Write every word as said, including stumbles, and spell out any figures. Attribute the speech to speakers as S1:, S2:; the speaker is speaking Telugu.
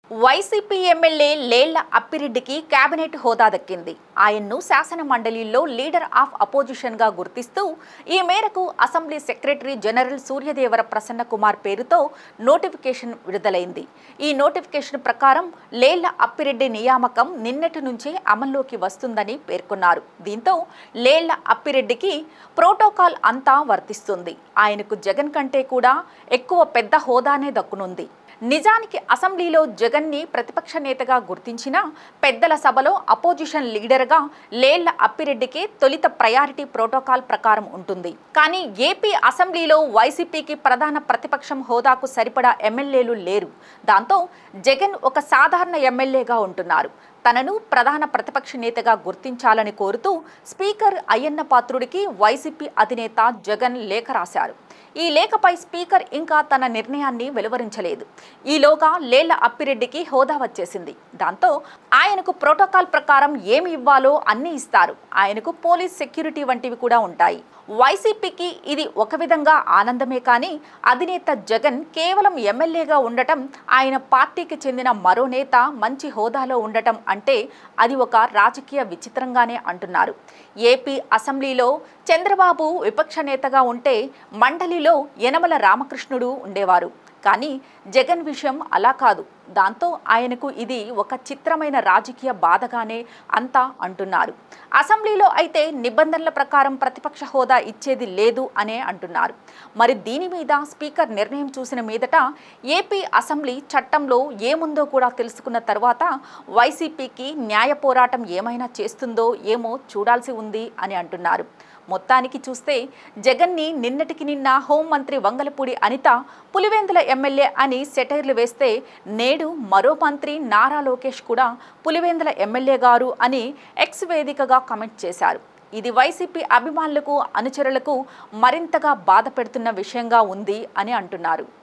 S1: వైసీపీ ఎమ్మెల్యే లేళ్ల అప్పిరెడ్డికి కేబినెట్ హోదా దక్కింది. ఆయన్ను శాసన మండలిలో లీడర్ ఆఫ్ అపోజిషన్ గా గుర్తిస్తూ ఈ మేరకు assembly secretary general Suryadevara Prasanna Kumar పేరుతో నోటిఫికేషన్ విడుదలైంది. ఈ నోటిఫికేషన్ ప్రకారం లేళ్ల అప్పిరెడ్డి నియామకం నిన్నటి నుంచే అమల్లోకి వస్తుందని పేర్కొన్నారు. దీంతో లేళ్ల అప్పిరెడ్డికి ప్రోటోకాల్ అంతా వర్తిస్తుంది. ఆయనకు జగన్ కంటే కూడా ఎక్కువ పెద్ద హోదానే దక్కునుంది. నిజానికి అసెంబ్లీలో జగన్ని ప్రతిపక్ష నేతగా గుర్తించిన పెద్దల సభలో అపోజిషన్ లీడర్గా లేళ్ల అప్పిరెడ్డికి తొలిత ప్రయారిటీ ప్రోటోకాల్ ప్రకారం ఉంటుంది. కానీ ఏపీ అసెంబ్లీలో వైసీపీకి ప్రధాన ప్రతిపక్షం హోదాకు సరిపడా ఎమ్మెల్యేలు లేరు. దాంతో జగన్ ఒక సాధారణ ఎమ్మెల్యేగా ఉంటున్నారు. తనను ప్రధాన ప్రతిపక్ష నేతగా గుర్తించాలని కోరుతూ స్పీకర్ అయ్యన్న పాత్రుడికి వైసీపీ అధినేత జగన్ లేఖ రాశారు. ఈ లేఖపై స్పీకర్ ఇంకా తన నిర్ణయాన్ని వెలువరించలేదు. ఈలోగా లేళ్ల అప్పిరెడ్డికి హోదా వచ్చేసింది. దాంతో ఆయనకు ప్రోటోకాల్ ప్రకారం ఏమి ఇవ్వాలో అన్నీ ఇస్తారు. ఆయనకు పోలీస్ సెక్యూరిటీ వంటివి కూడా ఉంటాయి. వైసీపీకి ఇది ఒక విధంగా ఆనందమే. కానీ అధినేత జగన్ కేవలం ఎమ్మెల్యేగా ఉండటం, ఆయన పార్టీకి చెందిన మరో నేత మంచి హోదాలో ఉండటం అంటే అది ఒక రాజకీయ విచిత్రంగానే అంటున్నారు. ఏపీ అసెంబ్లీలో చంద్రబాబు విపక్ష నేతగా ఉంటే మండలిలో యనమల రామకృష్ణుడు ఉండేవారు. కానీ జగన్ విషయం అలా కాదు. దాంతో ఆయనకు ఇది ఒక చిత్రమైన రాజకీయ బాధగానే అంతా అంటున్నారు. అసెంబ్లీలో అయితే నిబంధనల ప్రకారం ప్రతిపక్ష హోదా ఇచ్చేది లేదు అనే అంటున్నారు. మరి దీని మీద స్పీకర్ నిర్ణయం చూసిన మీదట ఏపీ అసెంబ్లీ చట్టంలో ఏముందో కూడా తెలుసుకున్న తర్వాత వైసీపీకి న్యాయ పోరాటం ఏమైనా చేస్తుందో ఏమో చూడాల్సి ఉంది అని అంటున్నారు. మొత్తానికి చూస్తే జగన్ని నిన్నటికి నిన్న హోంమంత్రి వంగలపూడి అనిత పులివెందుల ఎమ్మెల్యే అని సెటైర్లు వేస్తే నేడు మరో మంత్రి నారా లోకేష్ కూడా పులివెందుల ఎమ్మెల్యే గారు అని ఎక్స్ వేదికగా కామెంట్ చేశారు. ఇది వైసీపీ అభిమానులకు అనుచరులకు మరింతగా బాధ పెడుతున్న విషయంగా ఉంది అని అంటున్నారు.